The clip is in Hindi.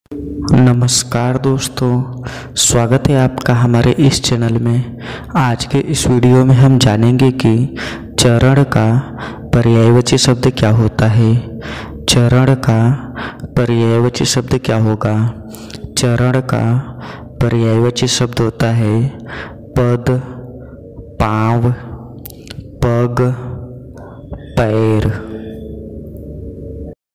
नमस्कार दोस्तों, स्वागत है आपका हमारे इस चैनल में। आज के इस वीडियो में हम जानेंगे कि चरण का पर्यायवाची शब्द क्या होता है। चरण का पर्यायवाची शब्द क्या होगा? चरण का पर्यायवाची शब्द होता है पद, पाँव, पग, पैर।